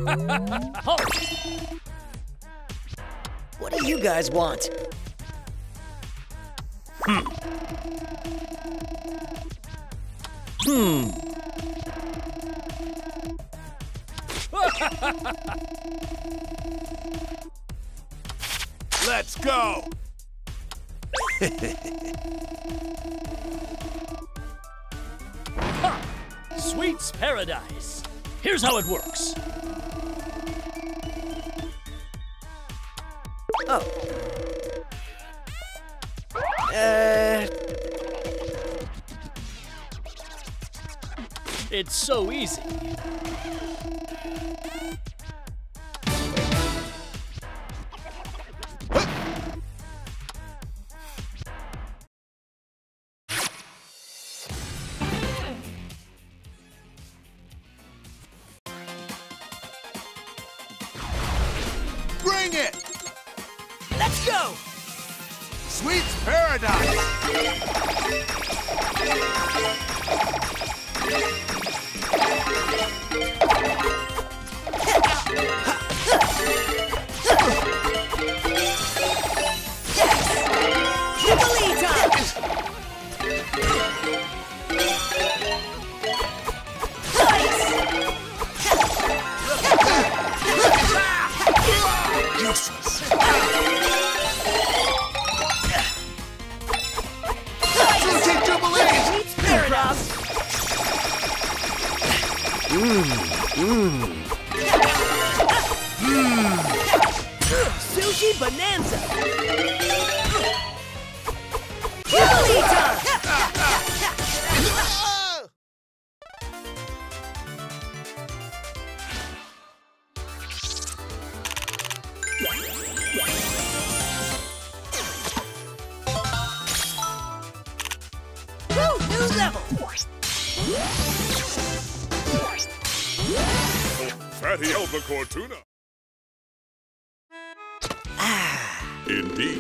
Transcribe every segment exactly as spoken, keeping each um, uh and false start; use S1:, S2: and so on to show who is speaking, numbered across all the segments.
S1: What do you guys want? Hmm. Hmm.
S2: Let's go!
S3: Ha! Sweet's paradise. Here's how it works.
S1: Oh. Uh...
S3: It's so easy.
S2: Bring it!
S1: Let's go!
S2: Sweet's paradise!
S1: Sushi bonanza! Jubilee time! Woo, new level!
S2: Fatty albacore tuna. Indeed.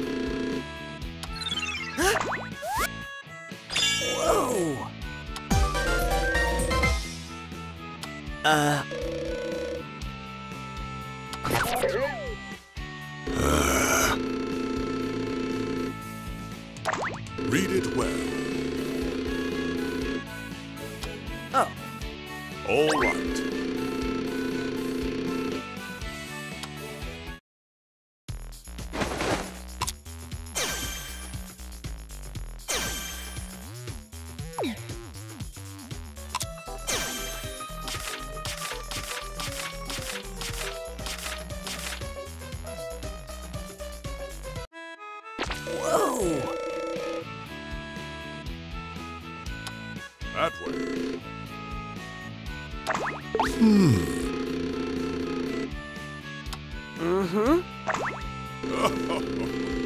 S1: Whoa! Uh...
S2: Uh, read it well.
S1: Oh.
S2: All right.
S1: Whoa!
S2: That way. Hmm.
S1: Mm-hmm.